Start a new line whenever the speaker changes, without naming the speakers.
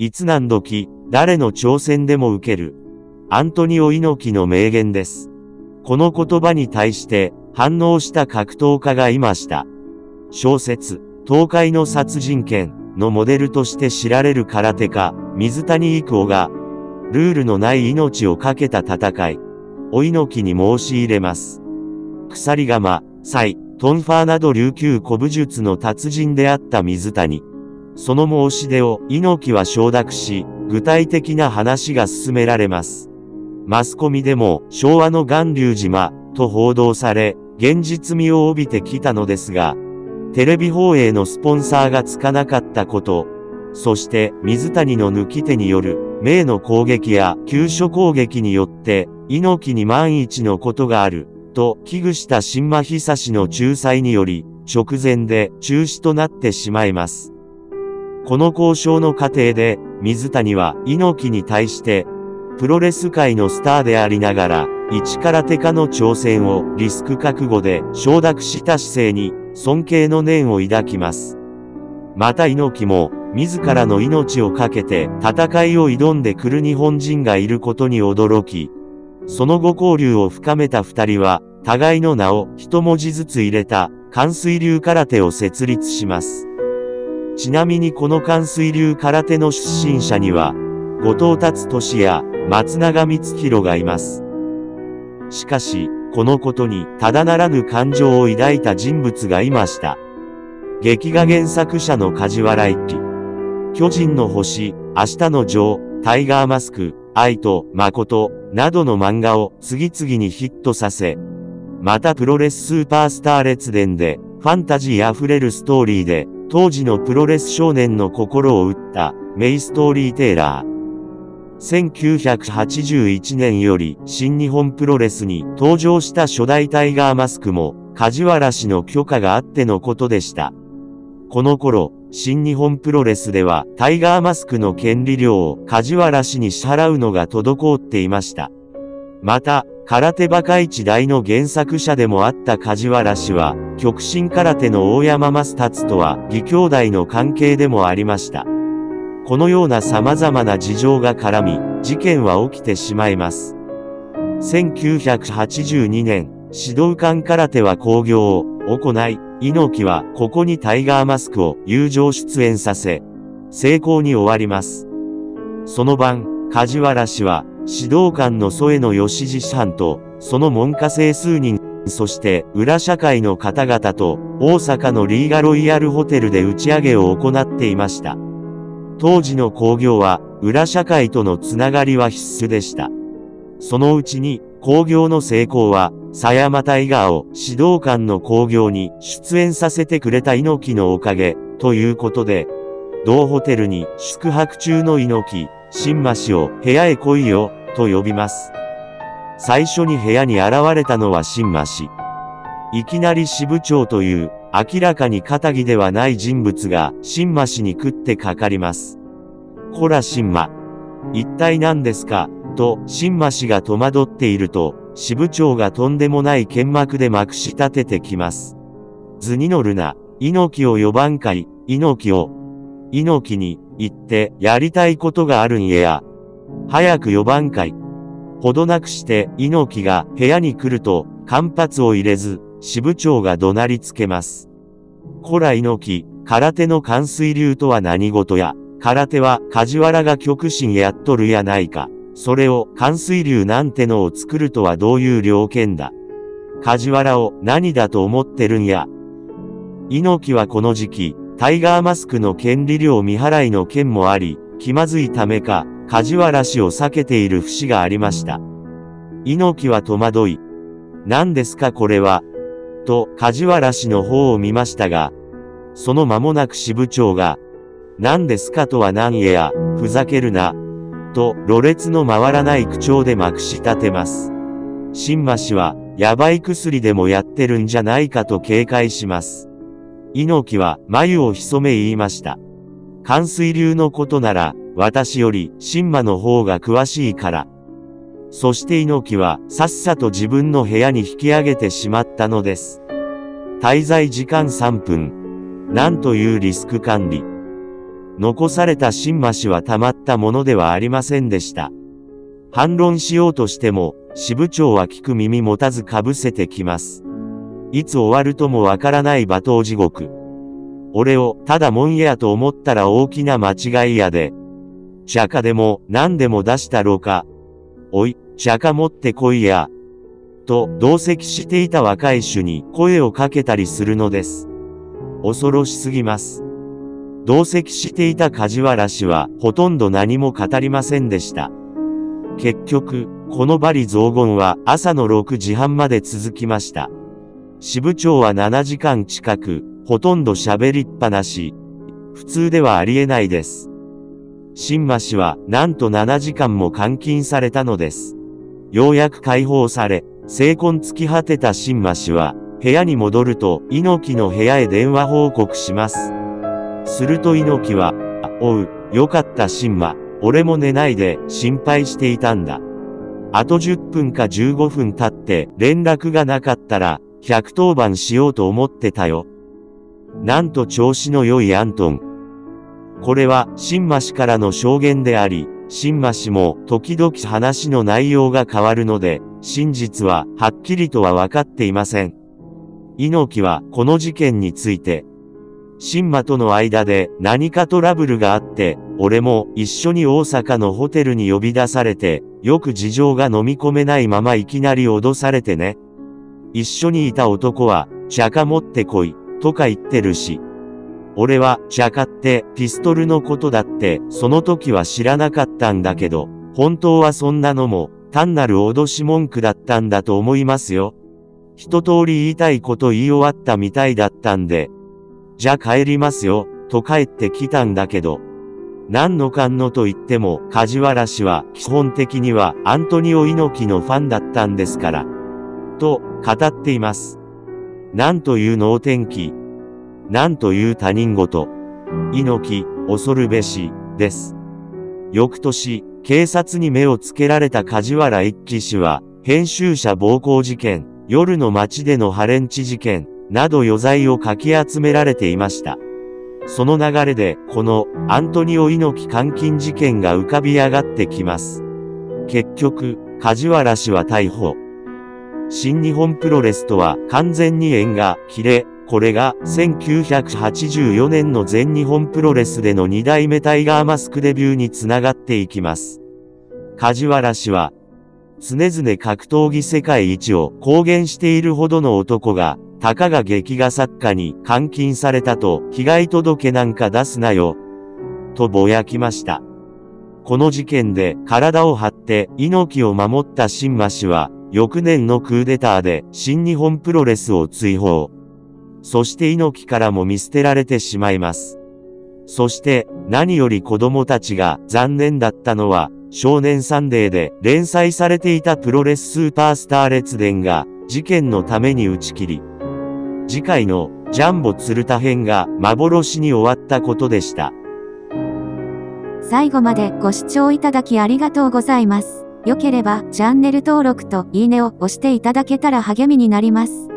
いつ何時、誰の挑戦でも受ける。アントニオ猪木の名言です。この言葉に対して反応した格闘家がいました。小説、東海の殺人剣のモデルとして知られる空手家、水谷育夫が、ルールのない命をかけた戦いを猪木に申し入れます。鎖鎌、サトンファーなど琉球古武術の達人であった水谷。その申し出を猪木は承諾し、具体的な話が進められます。マスコミでも昭和の巌流島と報道され、現実味を帯びてきたのですが、テレビ放映のスポンサーがつかなかったこと、そして水谷の抜き手による名の攻撃や急所攻撃によって猪木に万一のことがあると危惧した新間久志の仲裁により直前で中止となってしまいます。この交渉の過程で水谷は猪木に対してプロレス界のスターでありながら一空手家の挑戦をリスク覚悟で承諾した姿勢に尊敬の念を抱きます。また猪木も自らの命を懸けて戦いを挑んでくる日本人がいることに驚き、その後交流を深めた二人は互いの名を一文字ずつ入れた関水流空手を設立します。ちなみにこの関水流空手の出身者には、後藤達俊や松永光弘がいます。しかし、このことにただならぬ感情を抱いた人物がいました。劇画原作者の梶原一騎。巨人の星、明日のジョー、タイガーマスク、愛と誠などの漫画を次々にヒットさせ、またプロレススーパースター列伝でファンタジーあふれるストーリーで当時のプロレス少年の心を打った名ストーリーテーラー。1981年より新日本プロレスに登場した初代タイガーマスクも梶原氏の許可があってのことでした。この頃、新日本プロレスではタイガーマスクの権利料を梶原氏に支払うのが滞っていました。また、空手バカ一代の原作者でもあった梶原氏は、極真空手の大山益達とは義兄弟の関係でもありました。このような様々な事情が絡み、事件は起きてしまいます。1982年、指導官空手は興行を行い、猪木はここにタイガーマスクを友情出演させ、成功に終わります。その晩、梶原氏は、指導官の添野義次師範と、その門下生数人、そして裏社会の方々と、大阪のリーガロイヤルホテルで打ち上げを行っていました。当時の興行は、裏社会とのつながりは必須でした。そのうちに、興行の成功は、狭山タイガーを指導官の興行に出演させてくれた猪木のおかげ、ということで、同ホテルに宿泊中の猪木、新間氏を部屋へ来いよ、と呼びます。最初に部屋に現れたのは新間氏。いきなり支部長という、明らかに堅気ではない人物が、新間氏に食ってかかります。こら新間。一体何ですか、と、新間氏が戸惑っていると、支部長がとんでもない剣幕でまくし立ててきます。図に乗るな、猪木を呼ばんかい、猪木を。猪木に、言って、やりたいことがあるんや。早く呼ばんかい。ほどなくして、猪木が部屋に来ると、間髪を入れず、支部長が怒鳴りつけます。こら猪木、空手の関水流とは何事や、空手は梶原が極真やっとるやないか。それを関水流なんてのを作るとはどういう了見だ。梶原を何だと思ってるんや。猪木はこの時期、タイガーマスクの権利料未払いの件もあり、気まずいためか、梶原氏を避けている節がありました。猪木は戸惑い、何ですかこれは、と梶原氏の方を見ましたが、その間もなく支部長が、何ですかとは何や、ふざけるな、と、ろれつの回らない口調でまくし立てます。新間氏は、やばい薬でもやってるんじゃないかと警戒します。猪木は、眉を潜め言いました。関水流のことなら、私より、新間の方が詳しいから。そして猪木は、さっさと自分の部屋に引き上げてしまったのです。滞在時間3分。なんというリスク管理。 残された新馬氏はたまったものではありませんでした。反論しようとしても、支部長は聞く耳持たずかぶせてきます。いつ終わるともわからない罵倒地獄。俺をただもんやと思ったら大きな間違いやで。茶化でも何でも出したろか。おい、茶化持ってこいや。と同席していた若い衆に声をかけたりするのです。恐ろしすぎます。同席していた梶原氏はほとんど何も語りませんでした。結局、この罵詈雑言は朝の6時半まで続きました。支部長は7時間近く、ほとんど喋りっぱなし。普通ではありえないです。新馬氏は、なんと7時間も監禁されたのです。ようやく解放され、精魂尽き果てた新馬氏は、部屋に戻ると、猪木の部屋へ電話報告します。すると猪木は、おう、よかった新馬、俺も寝ないで心配していたんだ。あと10分か15分経って連絡がなかったら、110番しようと思ってたよ。なんと調子の良いアントン。これは、新馬氏からの証言であり、新馬氏も時々話の内容が変わるので、真実ははっきりとは分かっていません。猪木はこの事件について、新馬との間で何かトラブルがあって、俺も一緒に大阪のホテルに呼び出されて、よく事情が飲み込めないままいきなり脅されてね。一緒にいた男は、茶化持ってこい、とか言ってるし。俺は、茶化ってピストルのことだって、その時は知らなかったんだけど、本当はそんなのも、単なる脅し文句だったんだと思いますよ。一通り言いたいこと言い終わったみたいだったんで、じゃ帰りますよ、と帰ってきたんだけど。何のかんのと言っても、梶原氏は基本的にはアントニオ猪木のファンだったんですから。と、語っています。なんという能天気。なんという他人事。猪木、恐るべし、です。翌年、警察に目をつけられた梶原一騎氏は、編集者暴行事件、夜の街でのハレンチ事件、など余罪をかき集められていました。その流れで、この、アントニオ猪木監禁事件が浮かび上がってきます。結局、梶原氏は逮捕。新日本プロレスとは完全に縁が切れ、これが1984年の全日本プロレスでの2代目タイガーマスクデビューにつながっていきます。梶原氏は、常々格闘技世界一を公言しているほどの男が、たかが劇画作家に監禁されたと被害届なんか出すなよ。とぼやきました。この事件で体を張って猪木を守った新馬氏は、翌年のクーデターで新日本プロレスを追放。そして猪木からも見捨てられてしまいます。そして何より子供たちが残念だったのは、少年サンデーで連載されていたプロレススーパースター列伝が事件のために打ち切り、次回のジャンボ鶴田編が幻に終わったことでした。
最後までご視聴いただきありがとうございます。良ければチャンネル登録といいねを押していただけたら励みになります。